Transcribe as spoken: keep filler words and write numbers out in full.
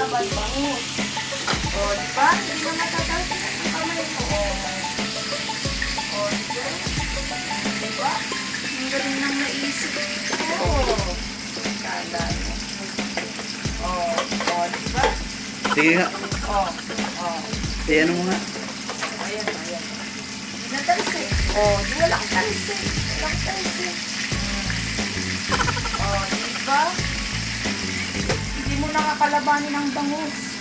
kalaban, bangus. O, di ba? Hindi na matatalsik ang kamay mo. O, o, di ba? Di ba? Ang galing ng naisip. O, kala mo. O, o, di ba? Sige nga. O, o. Eh, ano mo nga? Ayan, ayan. Hindi na talsik. O, di walang talsik. Walang talsik. O, di ba? Hindi mo nakakalabanin ang bangus.